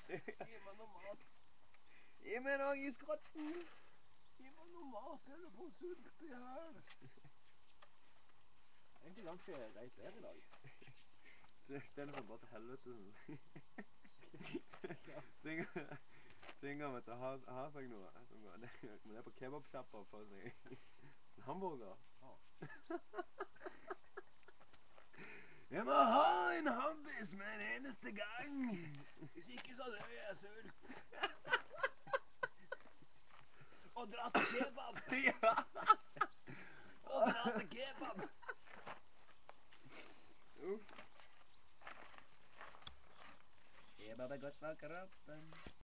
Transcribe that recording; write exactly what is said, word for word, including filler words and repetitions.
Gi meg noe mat. Gi meg noe i skrotten. Gi meg noe mat, jeg holder på å sulte i hjel. Egentlig ganske greit vær i dag. Så i stedet for bare til helvete sånn. Synger, synger vi til å ha, ha seg noe. Som går, det, men det er på kebabsjappa og får seg en hamburger. Ja. Jeg må ha en hambis med en eneste gang. Hvis ikke så dør jeg sult. Og dra til kebab. Ja. Og dra til kebab. Uff. Kebab er godt for kroppen.